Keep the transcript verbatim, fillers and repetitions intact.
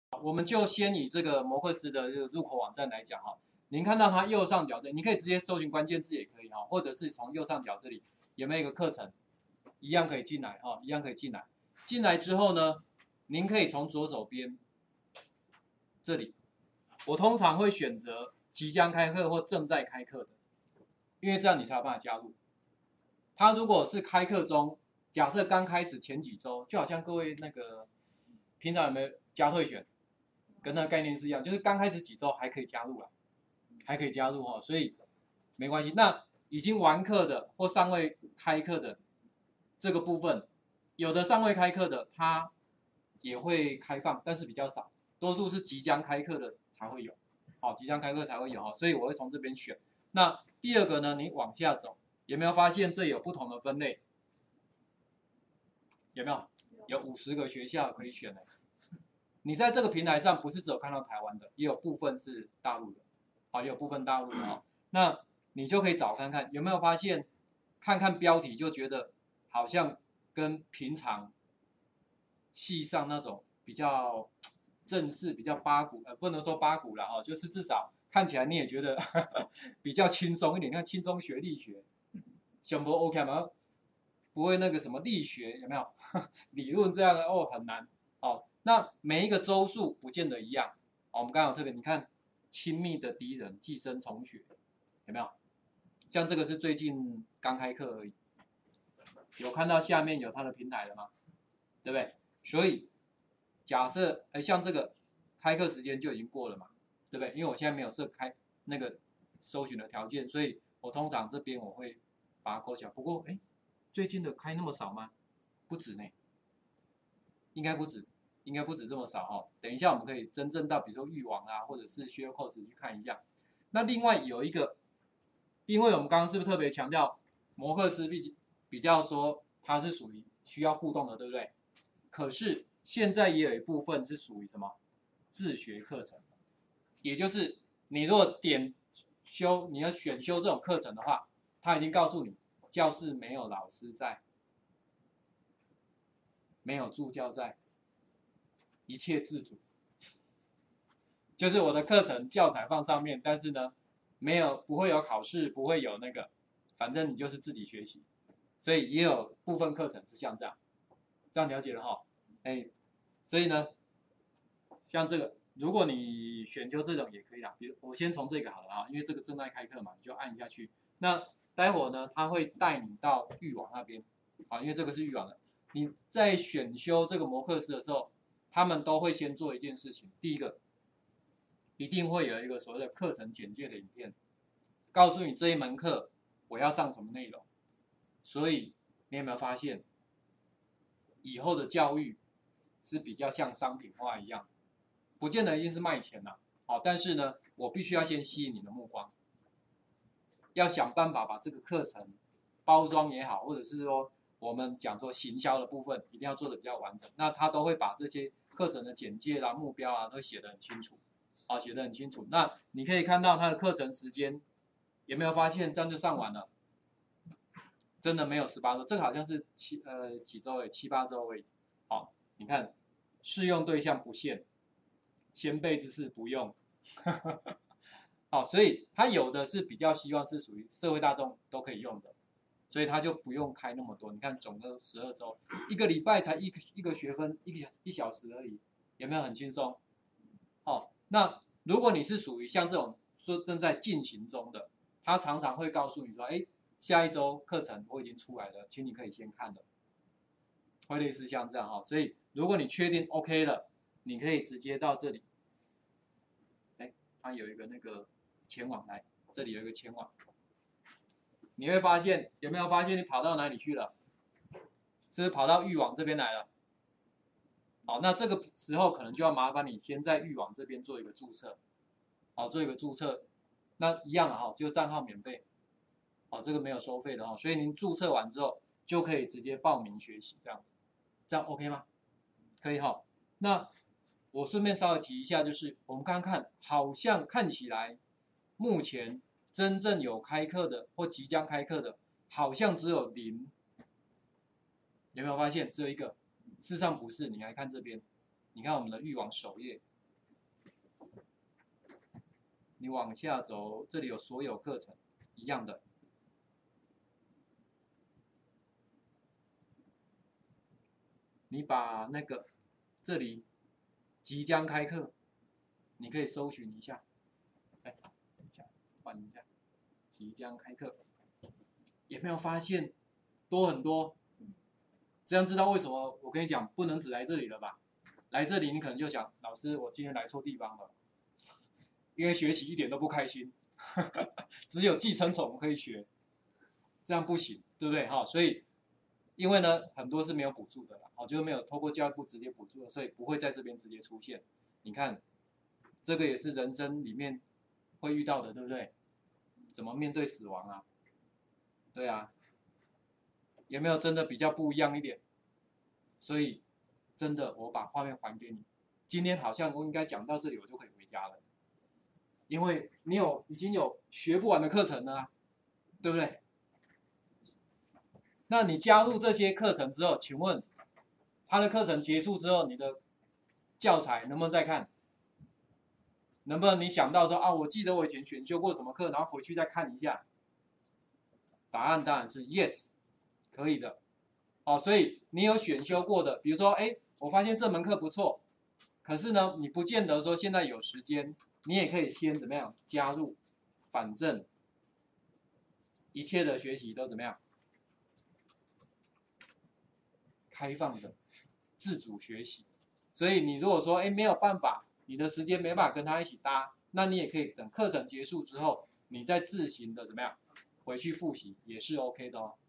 我们就先以这个摩克斯的这个入口网站来讲哈，您看到它右上角这，你可以直接搜寻关键字也可以哈，或者是从右上角这里有没有一个课程，一样可以进来哈，一样可以进来。进来之后呢，您可以从左手边这里，我通常会选择即将开课或正在开课的，因为这样你才有办法加入。它如果是开课中，假设刚开始前几周，就好像各位那个平常有没有加退选？跟那个概念是一样，就是刚开始几周还可以加入啊，还可以加入哈，所以没关系。那已经完课的或尚未开课的这个部分，有的尚未开课的，它也会开放，但是比较少，多数是即将开课的才会有，好，即将开课才会有哈，所以我会从这边选。那第二个呢，你往下走，有没有发现这有不同的分类？有没有？有五十个学校可以选的。你在这个平台上不是只有看到台湾的，也有部分是大陆的，好，也有部分大陆的哦。那你就可以找看看有没有发现，看看标题就觉得好像跟平常系上那种比较正式、比较八股，呃，不能说八股了哈，就是至少看起来你也觉得呵呵比较轻松一点。看轻松学力学，想不 OK 吗？不会那个什么力学有没有理论这样的哦，很难哦。那每一个周数不见得一样，哦、我们刚刚有特别，你看亲密的敌人寄生虫学有没有？像这个是最近刚开课而已，有看到下面有它的平台了吗？对不对？所以假设哎，像这个开课时间就已经过了嘛，对不对？因为我现在没有设开那个搜寻的条件，所以我通常这边我会把它勾起来。不过哎，最近的开那么少吗？不止呢，应该不止。应该不止这么少哈。等一下我们可以真正到比如说域网啊，或者是 Share Course 去看一下。那另外有一个，因为我们刚刚是不是特别强调摩克斯比比较说它是属于需要互动的，对不对？可是现在也有一部分是属于什么自学课程，也就是你如果点修，你要选修这种课程的话，他已经告诉你教室没有老师在，没有助教在。一切自主，就是我的课程教材放上面，但是呢，没有不会有考试，不会有那个，反正你就是自己学习，所以也有部分课程是像这样，这样了解了哈，哎，所以呢，像这个，如果你选修这种也可以啦，比如我先从这个好了啊，因为这个正在开课嘛，你就按下去，那待会呢，他会带你到域网那边，啊，因为这个是域网的，你在选修这个摩克斯的时候。他们都会先做一件事情，第一个，一定会有一个所谓的课程简介的影片，告诉你这一门课我要上什么内容。所以你有没有发现，以后的教育是比较像商品化一样，不见得一定是卖钱呐，好，但是呢，我必须要先吸引你的目光，要想办法把这个课程包装也好，或者是说我们讲说行销的部分，一定要做的比较完整。那他都会把这些课程的简介啦、目标啊，都写得很清楚，啊，写得很清楚。那你可以看到他的课程时间，有没有发现这样就上完了？真的没有十八周，这个好像是七呃几周诶，七八周而已。好，你看适用对象不限，先辈知识不用。好，所以他有的是比较希望是属于社会大众都可以用的，所以他就不用开那么多。你看总共十二周，一个礼拜才一个一个学分，一个一小时而已，有没有很轻松？哦，那如果你是属于像这种说正在进行中的，他常常会告诉你说，哎，下一周课程我已经出来了，请你可以先看了，会类似像这样哈。所以如果你确定 OK 了，你可以直接到这里，哎，它有一个那个前往来，这里有一个前往，你会发现有没有发现你跑到哪里去了？是不是跑到域网这边来了？好，那这个时候可能就要麻烦你先在域网这边做一个注册，好，做一个注册，那一样哈，就账号免费，好，这个没有收费的哈，所以您注册完之后就可以直接报名学习这样子，这样 OK 吗？可以哈。那我顺便稍微提一下，就是我们刚刚看，好像看起来目前真正有开课的或即将开课的，好像只有零，有没有发现只有一个？事实上不是，你来看这边，你看我们的域网首页你往下走，这里有所有课程一样的。你把那个这里即将开课，你可以搜寻一下。哎，等一下，换一下，即将开课，有没有发现多很多？这样知道为什么我跟你讲不能只来这里了吧？来这里你可能就想，老师，我今天来错地方了，因为学习一点都不开心，只有寄生虫可以学，这样不行，对不对？哈，所以因为呢很多是没有补助的啦，哦，就是没有透过教育部直接补助的，所以不会在这边直接出现。你看，这个也是人生里面会遇到的，对不对？怎么面对死亡啊？对啊。有没有真的比较不一样一点？所以真的，我把画面还给你。今天好像我应该讲到这里，我就可以回家了，因为你有已经有学不完的课程了啊，对不对？那你加入这些课程之后，请问他的课程结束之后，你的教材能不能再看？能不能你想到说啊，我记得我以前选修过什么课，然后回去再看一下？答案当然是 yes。可以的，哦，所以你有选修过的，比如说，哎，我发现这门课不错，可是呢，你不见得说现在有时间，你也可以先怎么样加入，反正一切的学习都怎么样，开放的，自主学习。所以你如果说，哎，没有办法，你的时间没办法跟他一起搭，那你也可以等课程结束之后，你再自行的怎么样回去复习，也是 OK 的哦。